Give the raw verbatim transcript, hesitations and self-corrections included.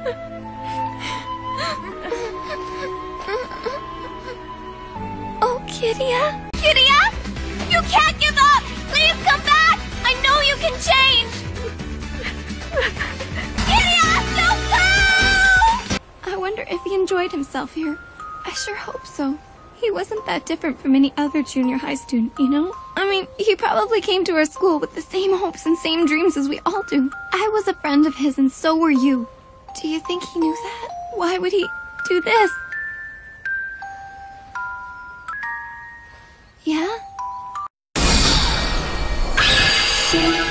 Oh, Kiryia? Kiryia? You can't give up! Please come back! I know you can change! Kiryia, don't go! I wonder if he enjoyed himself here. I sure hope so. He wasn't that different from any other junior high student, you know? I mean, he probably came to our school with the same hopes and same dreams as we all do. I was a friend of his and so were you. Do you think he knew that? Why would he do this? Yeah?